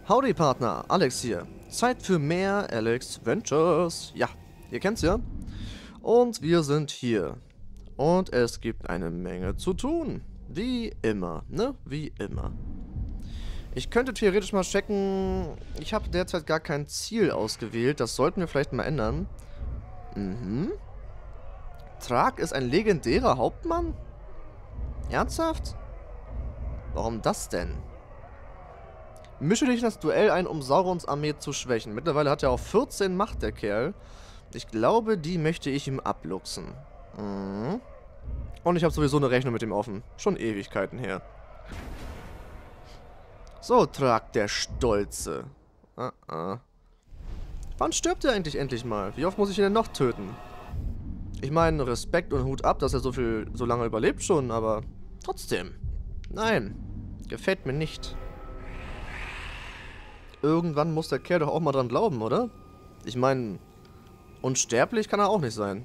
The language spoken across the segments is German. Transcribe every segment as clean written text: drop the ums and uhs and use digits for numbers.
Howdy Partner, Alex hier. Zeit für mehr Alex Ventures. Ja, ihr kennt's ja. Und wir sind hier. Und es gibt eine Menge zu tun. Wie immer, ne? Wie immer. Ich könnte theoretisch mal checken. Ich habe derzeit gar kein Ziel ausgewählt. Das sollten wir vielleicht mal ändern. Thrag ist ein legendärer Hauptmann? Ernsthaft? Warum das denn? Mische dich in das Duell ein, um Saurons Armee zu schwächen. Mittlerweile hat er auch 14 Macht, der Kerl. Ich glaube, die möchte ich ihm abluchsen. Und ich habe sowieso eine Rechnung mit ihm offen. Schon Ewigkeiten her. So, Thrag der Stolze. Wann stirbt er eigentlich endlich mal? Wie oft muss ich ihn denn noch töten? Ich meine, Respekt und Hut ab, dass er so lange überlebt schon, aber trotzdem. Nein, gefällt mir nicht. Irgendwann muss der Kerl doch auch mal dran glauben, oder? Ich meine, unsterblich kann er auch nicht sein.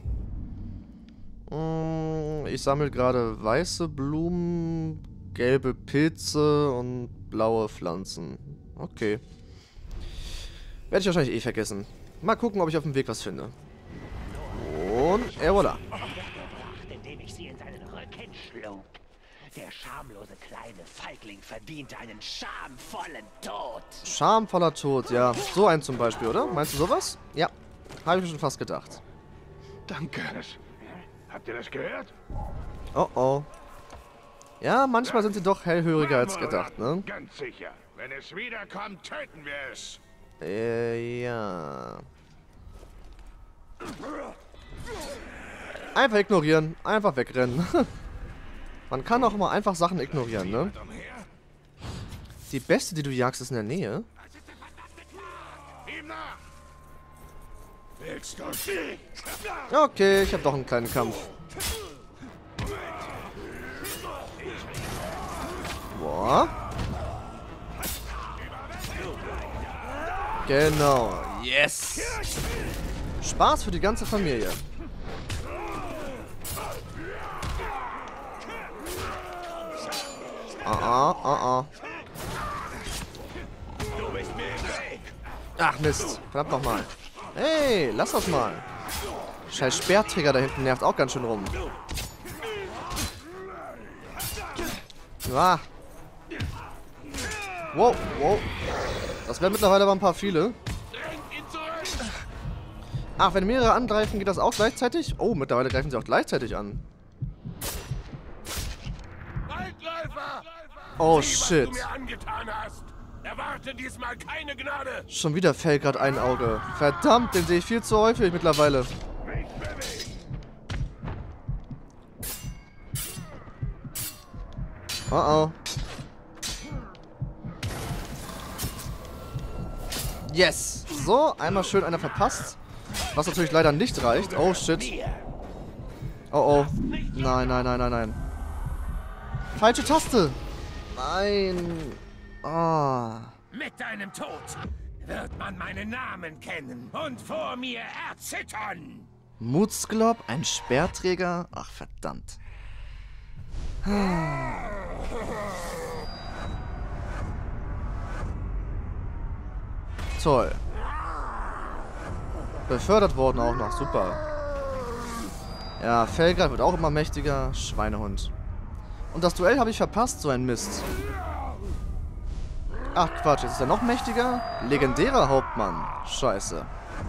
Ich sammle gerade weiße Blumen, gelbe Pilze und blaue Pflanzen. Okay. Werde ich wahrscheinlich eh vergessen. Mal gucken, ob ich auf dem Weg was finde. Und voilà. Indem ich sie in seinen Rücken schlug. Der schamlose kleine Feigling verdient einen schamvollen Tod. Schamvoller Tod, ja. So ein zum Beispiel, oder? Meinst du sowas? Ja. Habe ich mir schon fast gedacht. Danke. Habt ihr das gehört? Oh oh. Ja, manchmal sind sie doch hellhöriger als gedacht, ne? Ganz sicher. Wenn es wiederkommt, töten wir es. Ja. Einfach ignorieren. Einfach wegrennen. Man kann auch immer einfach Sachen ignorieren, ne? Die Beste, die du jagst, ist in der Nähe. Okay, ich habe doch einen kleinen Kampf. Boah. Genau. Yes. Spaß für die ganze Familie. Ach Mist. Verdammt nochmal. Hey, lass das mal. Scheiß Speerträger da hinten nervt auch ganz schön rum. Ah. Wow, wow. Das werden mittlerweile aber ein paar viele. Ach, wenn mehrere angreifen, geht das auch gleichzeitig? Oh, mittlerweile greifen sie auch gleichzeitig an. Oh, shit. Erwarte diesmal keine Gnade. Schon wieder fällt gerade ein Auge. Verdammt, den sehe ich viel zu häufig mittlerweile. Oh oh. Yes. So, einmal schön einer verpasst. Was natürlich leider nicht reicht. Oh, shit. Oh, oh. Nein, nein, nein, nein, nein. Falsche Taste. Nein. Ah. Mit deinem Tod wird man meinen Namen kennen und vor mir erzittern. Mutzglob, ein Speerträger? Ach, verdammt. Toll. Befördert worden auch noch, super. Ja, Felgrad wird auch immer mächtiger. Schweinehund. Und das Duell habe ich verpasst, so ein Mist. Ach Quatsch, jetzt ist er noch mächtiger? Legendärer Hauptmann. Scheiße.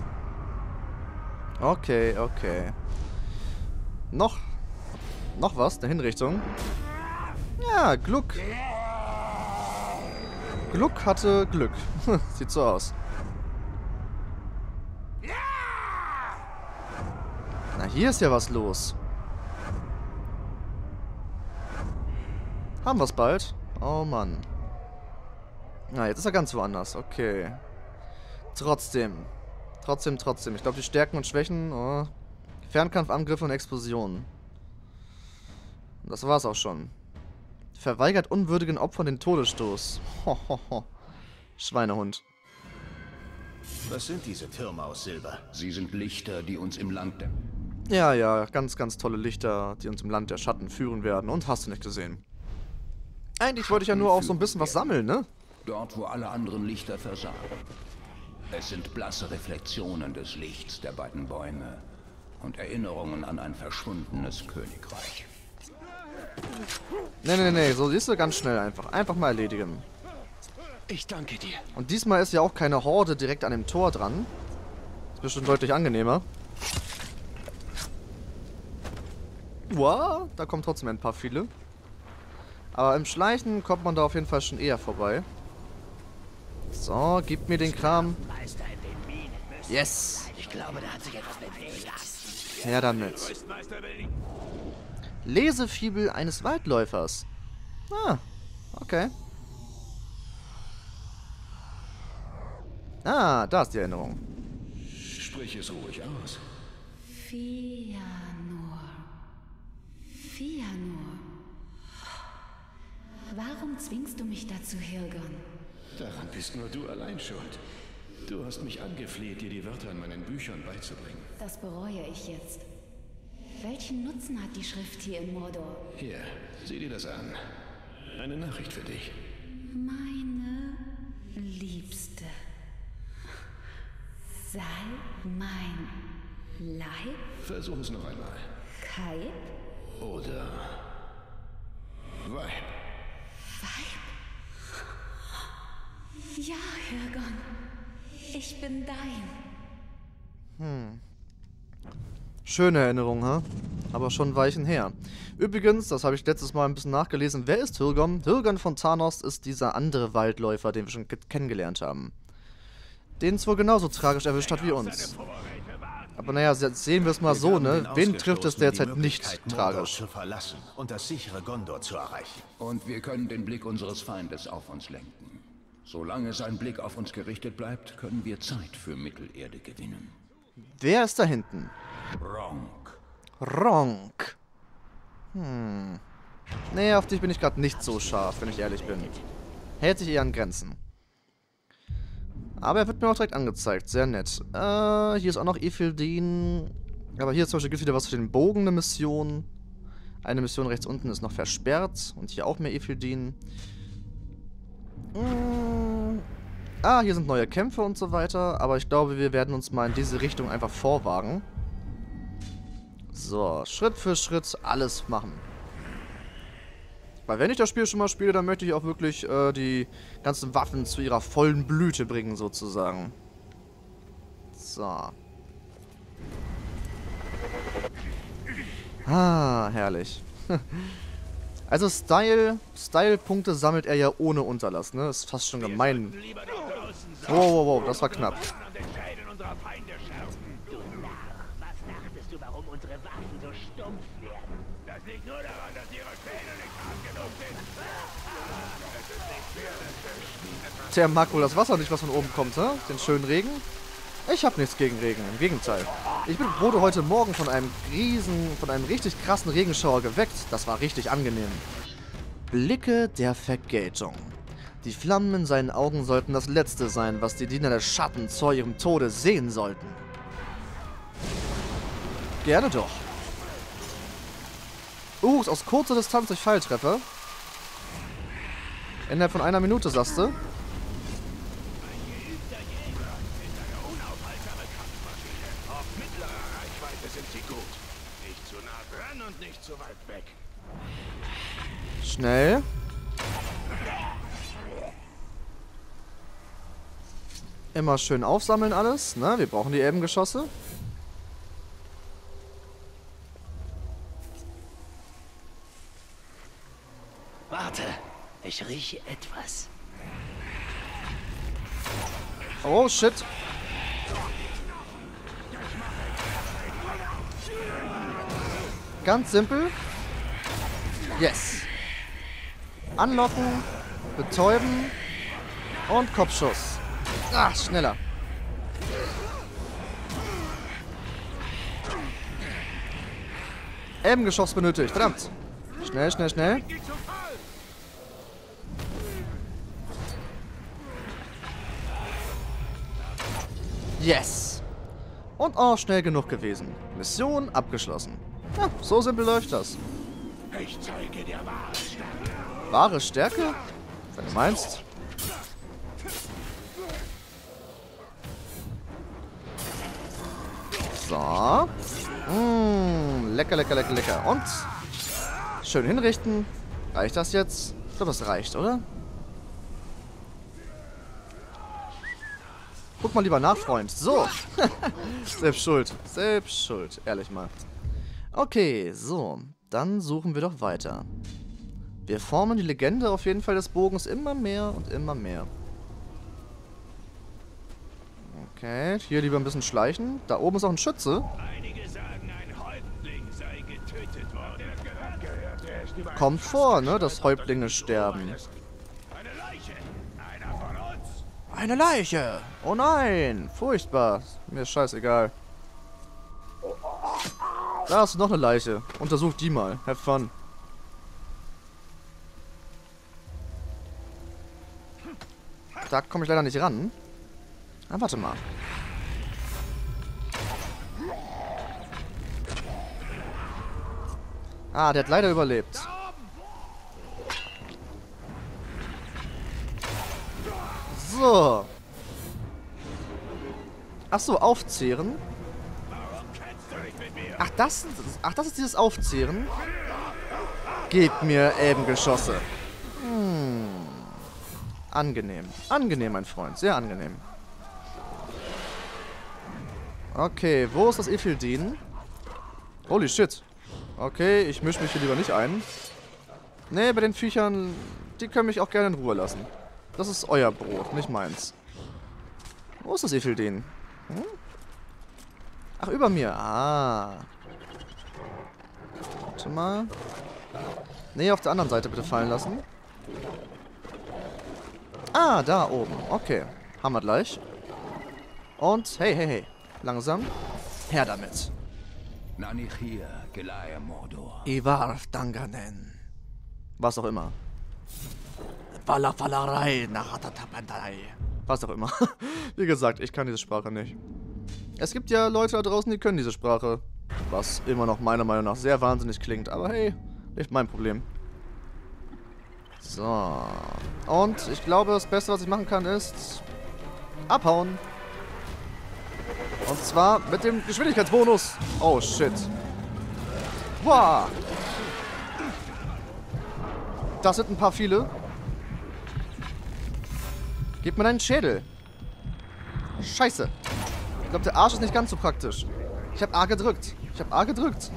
Okay, okay. Noch was? Eine Hinrichtung? Ja, Gluck. Gluck hatte Glück. Sieht so aus. Na, hier ist ja was los. Haben wir es bald? Oh Mann. Na, jetzt ist er ganz woanders. Okay. Trotzdem. Ich glaube, die Stärken und Schwächen... Oh. Fernkampfangriffe und Explosionen. Das war's auch schon. Verweigert unwürdigen Opfern den Todesstoß. Hohoho. Schweinehund. Was sind diese Türme aus Silber? Sie sind Lichter, die uns im Land der... Ja, ja, ganz, ganz tolle Lichter, die uns im Land der Schatten führen werden. Und hast du nicht gesehen. Eigentlich wollte ich ja nur auch so ein bisschen was sammeln, ne? Dort, wo alle anderen Lichter versagen. Es sind blasse Reflexionen des Lichts der beiden Bäume und Erinnerungen an ein verschwundenes Königreich. Nee, so siehst du ganz schnell einfach. Einfach mal erledigen. Ich danke dir. Und diesmal ist ja auch keine Horde direkt an dem Tor dran. Ist bestimmt deutlich angenehmer. Wow, da kommen trotzdem ein paar viele. Aber im Schleichen kommt man da auf jeden Fall schon eher vorbei. So, gib mir den Kram. Meister in den Minen müssen. Yes! Ich glaube, da hat sich etwas bewegt. Her damit. Lesefibel eines Waldläufers. Ah, okay. Ah, da ist die Erinnerung. Sprich es ruhig aus. Fëanor. Fëanor. Warum zwingst du mich dazu, Hilgon? Daran bist nur du allein schuld. Du hast mich angefleht, dir die Wörter in meinen Büchern beizubringen. Das bereue ich jetzt. Welchen Nutzen hat die Schrift hier in Mordor? Hier, sieh dir das an. Eine Nachricht für dich. Meine Liebste. Sei mein Leib? Versuch es noch einmal. Kai? Oder Weib. Weib? Ja, Hilgon. Ich bin dein. Schöne Erinnerung, ha? Aber schon Weichen her. Übrigens, das habe ich letztes Mal ein bisschen nachgelesen. Wer ist Hilgon? Hilgon von Thanos ist dieser andere Waldläufer, den wir schon kennengelernt haben. Den es wohl genauso tragisch erwischt hat wie uns. Aber naja, sehen wir es mal so, ne? Wen trifft es derzeit nicht tragisch? Zu verlassen und das sichere Gondor zu erreichen. Und wir können den Blick unseres Feindes auf uns lenken. Solange sein Blick auf uns gerichtet bleibt, können wir Zeit für Mittelerde gewinnen. Wer ist da hinten? Ronk. Ronk. Nee, auf dich bin ich gerade nicht so scharf, wenn ich ehrlich bin. Hält sich eher an Grenzen. Aber er wird mir auch direkt angezeigt. Sehr nett. Hier ist auch noch Ithildin. Aber hier zum Beispiel gibt es wieder was für den Bogen, eine Mission. Eine Mission rechts unten ist noch versperrt. Und hier auch mehr Ithildin. Ah, hier sind neue Kämpfe und so weiter. Aber ich glaube, wir werden uns mal in diese Richtung einfach vorwagen. So, Schritt für Schritt alles machen. Weil wenn ich das Spiel schon mal spiele, dann möchte ich auch wirklich die ganzen Waffen zu ihrer vollen Blüte bringen, sozusagen. So. Ah, herrlich. Also Style-Punkte sammelt er ja ohne Unterlass, ne? Ist fast schon gemein. Wow, das war knapp. Du Narr, was dachtest du, warum unsere Waffen so stumpf werden? Das liegt nur daran, dass ihre Schädel nicht hart genug sind. Tja, mag wohl das Wasser nicht, was von oben kommt, hä? Den schönen Regen? Ich hab nichts gegen Regen, im Gegenteil. Wurde heute Morgen von einem richtig krassen Regenschauer geweckt. Das war richtig angenehm. Blicke der Vergeltung. Die Flammen in seinen Augen sollten das Letzte sein, was die Diener des Schattens vor ihrem Tode sehen sollten. Gerne doch. Aus kurzer Distanz durch Falltreffer. Innerhalb von 1 Minute, sagst du? Zu weit weg. Schnell. Immer schön aufsammeln alles, ne? Wir brauchen die Elbengeschosse. Warte, ich rieche etwas. Oh, shit. Ganz simpel. Yes. Anlocken, betäuben und Kopfschuss. Ah, schneller. Elbengeschoss benötigt. Verdammt. Schnell, schnell, schnell. Yes. Und auch schnell genug gewesen. Mission abgeschlossen. Ja, so simpel läuft das. Ich zeige dir wahre Stärke. Wahre Stärke? Wenn du meinst. So. Lecker, lecker, lecker, lecker. Und schön hinrichten. Reicht das jetzt? Ich glaube, das reicht, oder? Guck mal lieber nach, Freund. So. Selbst schuld. Selbst schuld. Ehrlich mal. Okay, so. Dann suchen wir doch weiter. Wir formen die Legende auf jeden Fall des Bogens immer mehr und immer mehr. Okay, hier lieber ein bisschen schleichen. Da oben ist auch ein Schütze. Einige sagen, ein Häuptling sei getötet worden. Kommt vor, ne, dass Häuptlinge sterben. Eine Leiche! Einer von uns! Eine Leiche! Oh nein! Furchtbar. Mir ist scheißegal. Da ist noch eine Leiche. Untersucht die mal. Have fun. Da komme ich leider nicht ran. Ah, warte mal. Ah, der hat leider überlebt. So. Ach so, aufzehren. Ach, das ist dieses Aufzehren. Gebt mir eben Geschosse. Angenehm. Angenehm, mein Freund. Sehr angenehm. Okay, wo ist das Epheldin? Holy shit. Okay, ich mische mich hier lieber nicht ein. Nee, bei den Viechern, die können mich auch gerne in Ruhe lassen. Das ist euer Brot, nicht meins. Wo ist das Epheldin? Ach, über mir. Ah. Warte mal. Nee, auf der anderen Seite bitte fallen lassen. Ah, da oben. Okay. Haben wir gleich. Und, hey, hey, hey. Langsam. Her damit. Nanichir, Gelaya Mordor. Ivar Danganen. Was auch immer. Falafalarei, Nachatatabandai. Was auch immer. Wie gesagt, ich kann diese Sprache nicht. Es gibt ja Leute da draußen, die können diese Sprache. Was immer noch meiner Meinung nach sehr wahnsinnig klingt. Aber hey, nicht mein Problem. So. Und ich glaube, das Beste, was ich machen kann, ist abhauen. Und zwar mit dem Geschwindigkeitsbonus. Oh, shit. Wow. Das sind ein paar viele. Gib mir deinen Schädel. Scheiße. Ich glaube, der Arsch ist nicht ganz so praktisch. Ich habe A gedrückt. Ich habe A gedrückt.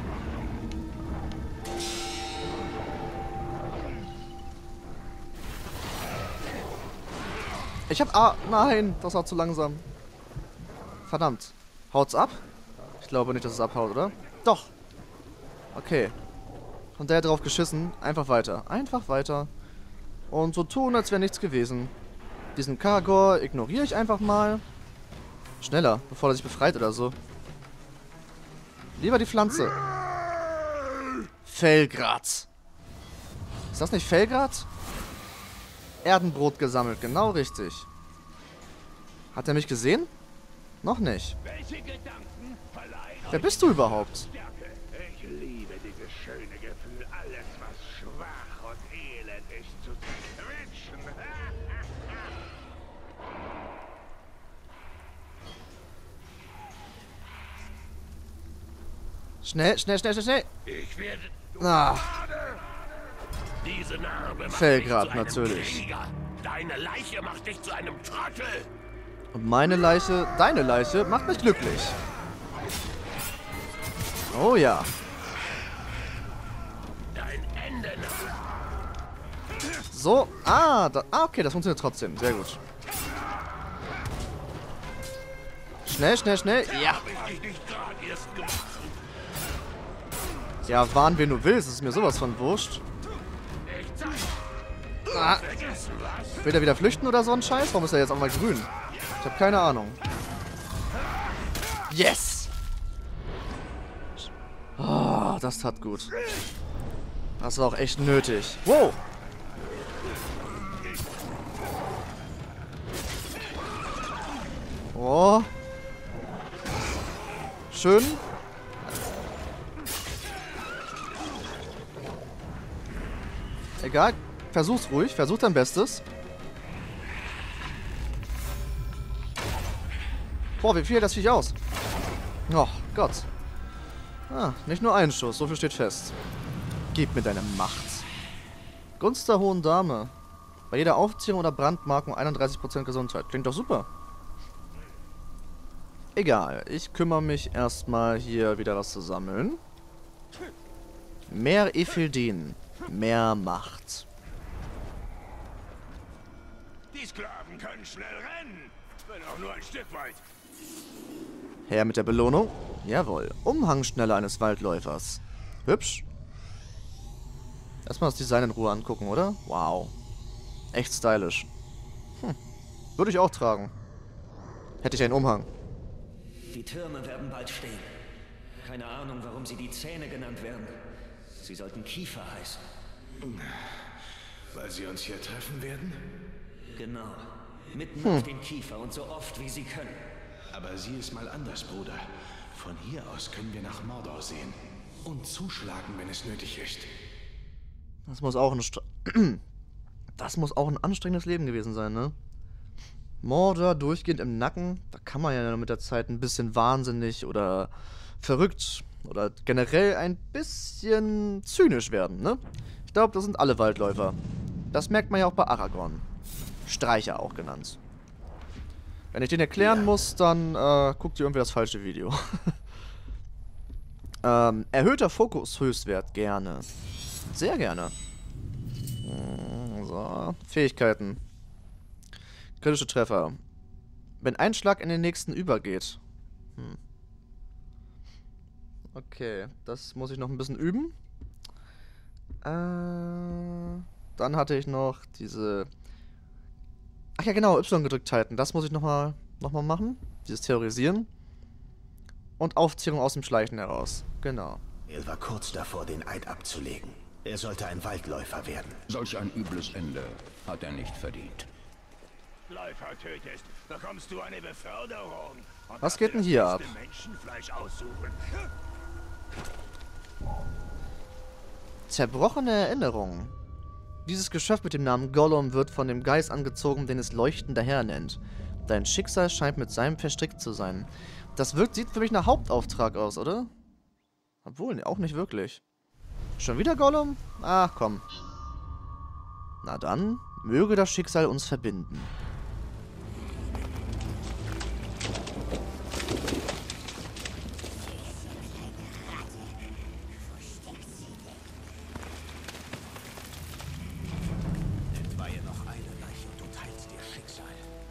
Ich habe A... Nein, das war zu langsam. Verdammt. Haut's ab? Ich glaube nicht, dass es abhaut, oder? Doch. Okay. Von der drauf geschissen. Einfach weiter. Einfach weiter. Und so tun, als wäre nichts gewesen. Diesen Karagor ignoriere ich einfach mal. Schneller, bevor er sich befreit oder so. Lieber die Pflanze. Felgrad. Ist das nicht Felgrad? Erdenbrot gesammelt, genau richtig. Hat er mich gesehen? Noch nicht. Wer bist du überhaupt? Ich liebe dieses schöne Gefühl, alles, was schwach und elend ist, zu zerquetschen. Schnell, schnell, schnell, schnell, schnell. Ich werde... Ah, Diese Narbe macht Felgrad, dich zu einem natürlich. Krieger. Deine Leiche macht dich zu einem Trottel. Und meine Leiche, deine Leiche, macht mich glücklich. Oh ja. Dein Ende nach. So, okay, das funktioniert trotzdem. Sehr gut. Schnell, schnell, schnell. Ja. Hab ich dich nicht gerade erst gemacht. Ja, warn, wen du willst. Das ist mir sowas von wurscht. Ich zeig. Ah. Vergessen was? Will er wieder flüchten oder so ein Scheiß? Warum ist er jetzt auch mal grün? Ich habe keine Ahnung. Yes! Oh, das tat gut. Das war auch echt nötig. Wow! Oh. Schön. Egal. Versuch's ruhig. Versuch dein Bestes. Boah, wie viel hält das Viech aus? Oh Gott. Ah, nicht nur ein Schuss, so viel steht fest. Gib mir deine Macht. Gunst der hohen Dame. Bei jeder Aufziehung oder Brandmarkung 31% Gesundheit. Klingt doch super. Egal, ich kümmere mich erstmal hier wieder was zu sammeln. Mehr Ephildin. Mehr Macht. Die Sklaven können schnell rennen, wenn auch nur ein Stück weit. Her mit der Belohnung. Jawohl. Umhangschnelle eines Waldläufers. Hübsch. Erstmal das Design in Ruhe angucken, oder? Wow. Echt stylisch. Würde ich auch tragen. Hätte ich einen Umhang. Die Türme werden bald stehen. Keine Ahnung, warum sie die Zähne genannt werden. Sie sollten Kiefer heißen. Weil sie uns hier treffen werden? Genau. Mitten auf den Kiefer und so oft, wie sie können. Aber sieh es mal anders, Bruder. Von hier aus können wir nach Mordor sehen. Und zuschlagen, wenn es nötig ist. Das muss auch ein anstrengendes Leben gewesen sein, ne? Mordor durchgehend im Nacken, da kann man ja mit der Zeit ein bisschen wahnsinnig oder verrückt oder generell ein bisschen zynisch werden, ne? Ich glaube, das sind alle Waldläufer. Das merkt man ja auch bei Aragorn. Streicher auch genannt. Wenn ich den erklären muss, dann guckt ihr irgendwie das falsche Video. Erhöhter Fokus-Höchstwert, gerne. Sehr gerne. So, Fähigkeiten. Kritische Treffer. Wenn ein Schlag in den nächsten übergeht. Okay, das muss ich noch ein bisschen üben. Dann hatte ich noch diese... Ach ja, genau, Y gedrückt halten. Das muss ich nochmal machen. Dieses Terrorisieren. Und Aufziehung aus dem Schleichen heraus. Genau. Er war kurz davor, den Eid abzulegen. Er sollte ein Waldläufer werden. Solch ein übles Ende hat er nicht verdient. Läufer tötest, bekommst du eine Beförderung. Und Was geht denn hier ab? Menschenfleisch aussuchen. Zerbrochene Erinnerungen. Dieses Geschöpf mit dem Namen Gollum wird von dem Geist angezogen, den es leuchtender Herr nennt. Dein Schicksal scheint mit seinem verstrickt zu sein. Das sieht für mich nach Hauptauftrag aus, oder? Obwohl, auch nicht wirklich. Schon wieder Gollum? Ach, komm. Na dann, möge das Schicksal uns verbinden. Entweihe noch eine Leiche und du teilst dir Schicksal.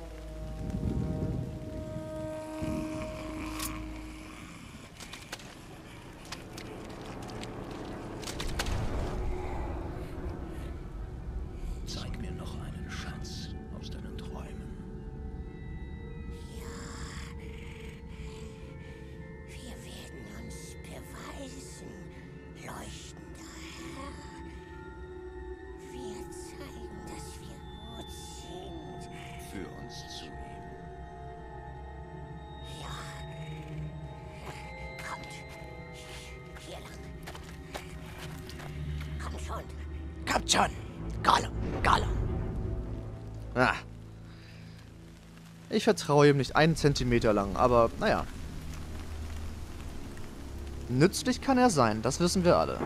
Zeig mir noch einen Schatz aus deinen Träumen. Wir werden uns beweisen, leuchtender Herr. Wir zeigen, dass wir gut sind. Führ uns zu ihm. Ja. Kommt. Hier lang. Komm schon. Kommt schon. Gollum, Gollum. Ah. Ich vertraue ihm nicht einen Zentimeter lang, aber naja. Nützlich kann er sein, das wissen wir alle.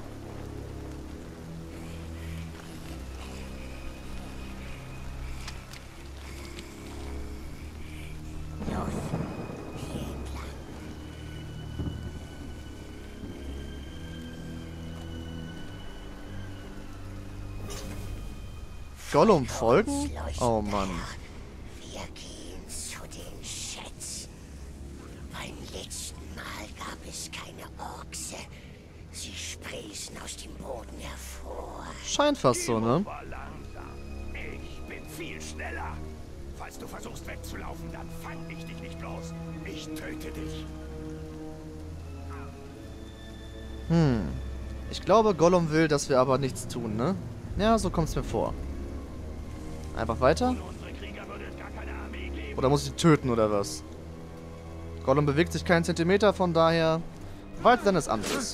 Los. Hier entlang. Gollum folgen? Oh Mann. Wir gehen zu den Schätzen. Beim letzten Mal gab es keine Orkse. Sie sprießen aus dem Boden hervor. Scheint fast so, ne? War langsam. Ich bin viel schneller. Falls du versuchst wegzulaufen, dann fang ich dich nicht bloß. Ich töte dich. Ich glaube, Gollum will, dass wir aber nichts tun, ne? Ja, so kommt's mir vor. Einfach weiter? Unsere Krieger würde es gar keine Armee geben. Oder muss ich ihn töten, oder was? Gollum bewegt sich keinen Zentimeter, von daher... Weiter seines Amtes.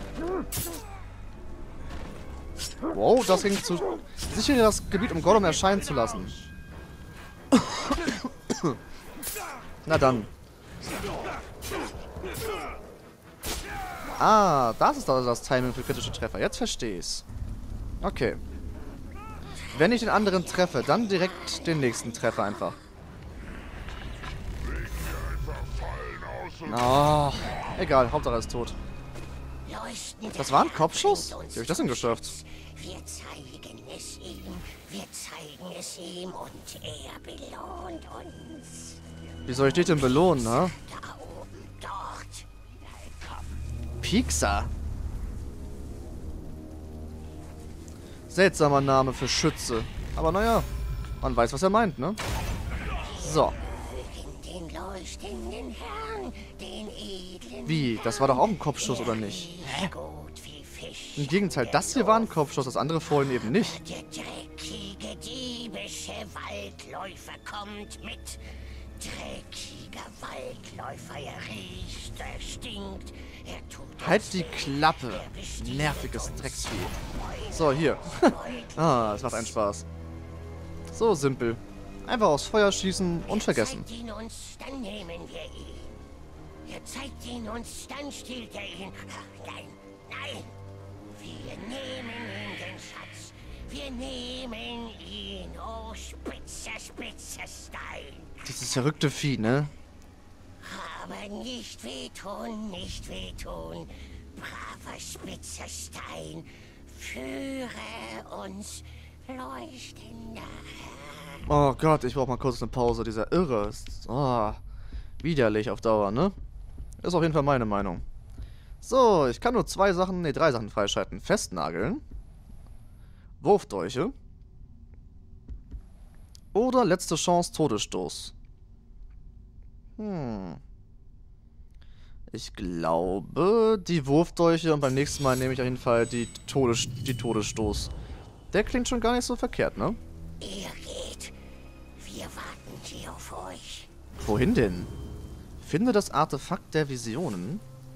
Wow, das ging zu... Sichere das Gebiet, um Gollum erscheinen zu lassen. Na dann. Ah, das ist also das Timing für kritische Treffer. Jetzt verstehe ich's. Okay. Wenn ich den anderen treffe, dann direkt den nächsten Treffer einfach. Oh, egal, Hauptsache er ist tot. Das war ein Kopfschuss? Wie habe ich das denn geschafft? Wir zeigen es ihm, wir zeigen es ihm und er belohnt uns. Wie soll ich dich denn belohnen, ne? Da oben, dort. Piekser? Seltsamer Name für Schütze. Aber naja, man weiß, was er meint, ne? So. Den leuchtenden Herrn, den edlen Wie? Das war doch auch ein Kopfschuss, oder nicht? Hä? Im Gegenteil, das hier war ein Kopfschuss, das andere vorhin eben nicht. Der dreckige, diebische Waldläufer kommt mit. Dreckiger Waldläufer, er riecht, er stinkt, er tut... Halt die Klappe, nerviges Drecksvieh. So, hier. Ah, das macht einen Spaß. So simpel. Einfach aufs Feuer schießen und vergessen. Zeigt ihn uns, dann nehmen wir ihn. Er zeigt ihn uns, dann stiehlt er ihn. Nein, nein. Wir nehmen ihn, den Schatz. Wir nehmen ihn. Oh, spitzer, spitzer Stein. Dieses verrückte Vieh, ne? Aber nicht wehtun, nicht wehtun. Braver, spitzer Stein. Führe uns, leuchtender Herr. Oh Gott, ich brauch mal kurz eine Pause. Dieser Irre ist widerlich auf Dauer, ne? Ist auf jeden Fall meine Meinung. So, ich kann nur drei Sachen freischalten. Festnageln. Wurfdolche. Oder letzte Chance Todesstoß. Ich glaube, die Wurfdolche und beim nächsten Mal nehme ich auf jeden Fall die Todesstoß. Der klingt schon gar nicht so verkehrt, ne? Ihr geht. Wir warten hier auf euch. Wohin denn? Finde das Artefakt der Visionen.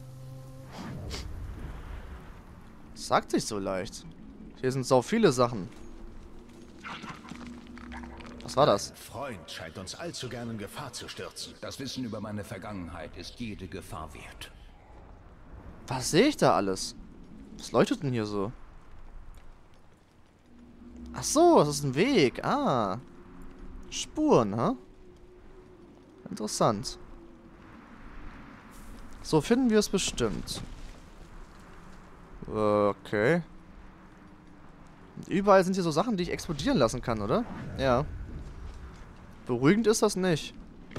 Das sagt sich so leicht. Hier sind so viele Sachen. Was war das? Freund scheint uns allzu gern in Gefahr zu stürzen. Das Wissen über meine Vergangenheit ist jede Gefahr wert. Was sehe ich da alles? Was leuchtet denn hier so? Ach so, das ist ein Weg. Ah. Spuren, hä? Interessant. So finden wir es bestimmt. Okay. Überall sind hier so Sachen, die ich explodieren lassen kann, oder? Ja. Beruhigend ist das nicht.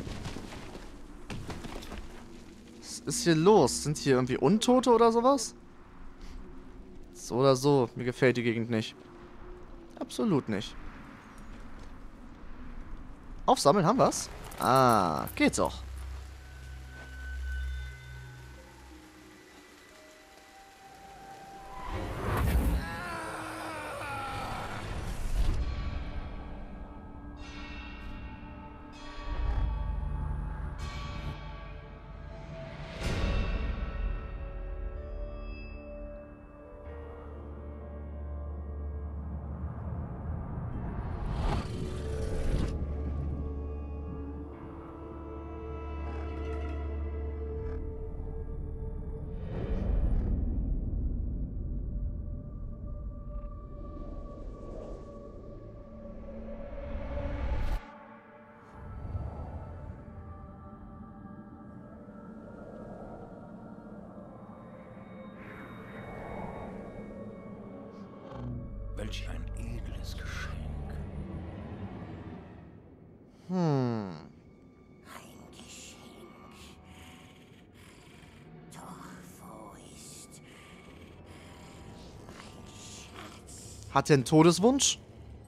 Was ist hier los? Sind hier irgendwie Untote oder sowas? So oder so. Mir gefällt die Gegend nicht. Absolut nicht. Aufsammeln haben wir's? Ah, geht doch. Welch ein edles Geschenk. Ein Geschenk. Doch wo ist mein Schatz? Hat er einen Todeswunsch?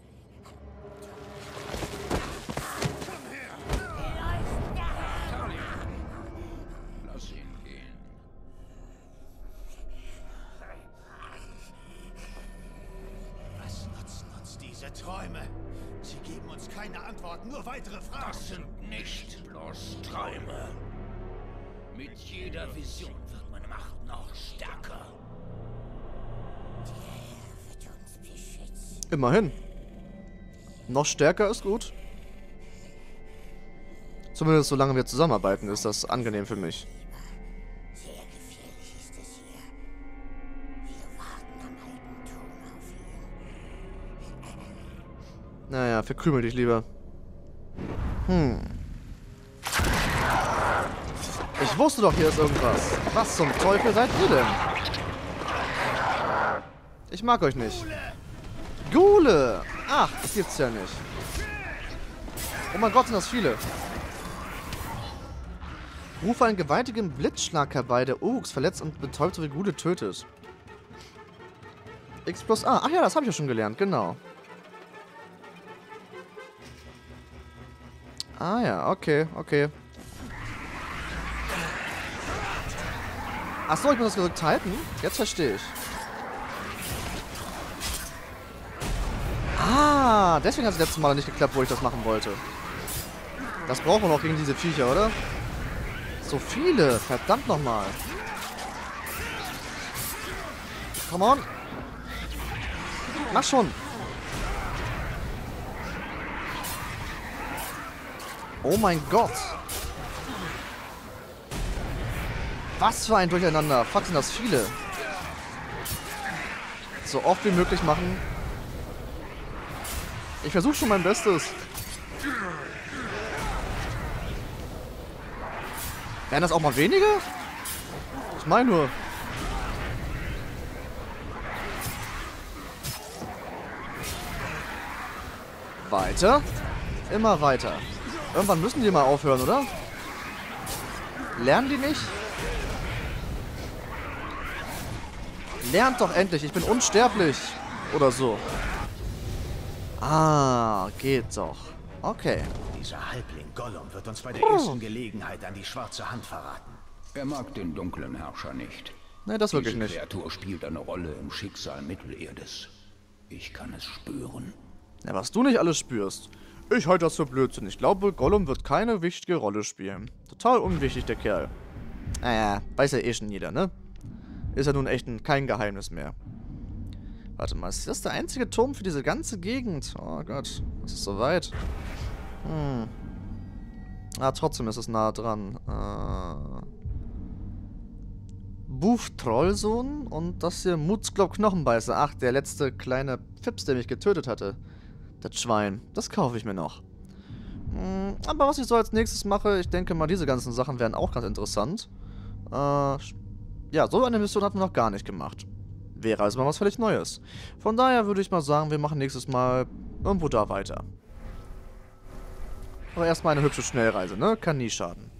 Lass ihn gehen. Was nutzen uns diese Träume? Sie geben uns keine Antworten, nur weitere Fragen. Das sind nicht bloß Träume. Mit jeder Vision wird meine Macht noch stärker. Wird uns beschützen. Immerhin. Noch stärker ist gut. Zumindest solange wir zusammenarbeiten, ist das angenehm für mich. Sehr gefährlich ist es hier. Naja, verkrümel dich lieber. Ich wusste doch, hier ist irgendwas. Was zum Teufel seid ihr denn? Ich mag euch nicht. Ghule! Ach, das gibt's ja nicht. Oh mein Gott, sind das viele. Rufe einen gewaltigen Blitzschlag herbei, der Uruks verletzt und betäubt sowie Ghule tötet. X plus A. Ach ja, das habe ich ja schon gelernt, genau. Ah ja, okay, okay. Achso, ich muss das gedrückt halten? Jetzt verstehe ich. Ah, deswegen hat es letztes Mal nicht geklappt, wo ich das machen wollte. Das brauchen wir noch gegen diese Viecher, oder? So viele, verdammt nochmal. Come on. Mach schon. Oh mein Gott. Was für ein Durcheinander. Fuck, sind das viele. So oft wie möglich machen. Ich versuche schon mein Bestes. Wären das auch mal weniger? Ich meine nur. Weiter. Immer weiter. Irgendwann müssen die mal aufhören, oder? Lernen die nicht? Lernt doch endlich, ich bin unsterblich. Oder so. Ah, geht doch. Okay. Dieser Halbling Gollum wird uns bei der ersten Gelegenheit an die schwarze Hand verraten. Er mag den dunklen Herrscher nicht. Nee, das wirklich Diese nicht. Kreatur spielt eine Rolle im Schicksal Mittelerdes. Ich kann es spüren. Ja, was du nicht alles spürst. Ich halte das für Blödsinn. Ich glaube, Gollum wird keine wichtige Rolle spielen. Total unwichtig, der Kerl. Weiß ja eh schon jeder, ne? Ist ja nun echt kein Geheimnis mehr. Warte mal, ist das der einzige Turm für diese ganze Gegend? Oh Gott, das ist so weit. Ah, trotzdem ist es nah dran. Buf Trollsohn und das hier Mutzglob Knochenbeißer. Ach, der letzte kleine Fips, der mich getötet hatte. Das Schwein. Das kaufe ich mir noch. Aber was ich so als nächstes mache, ich denke mal, diese ganzen Sachen wären auch ganz interessant. Ja, so eine Mission hatten wir noch gar nicht gemacht. Wäre also mal was völlig Neues. Von daher würde ich mal sagen, wir machen nächstes Mal irgendwo da weiter. Aber erstmal eine hübsche Schnellreise, ne? Kann nie schaden.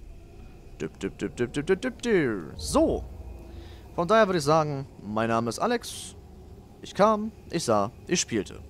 So. Von daher würde ich sagen, mein Name ist Alex. Ich kam, ich sah, ich spielte.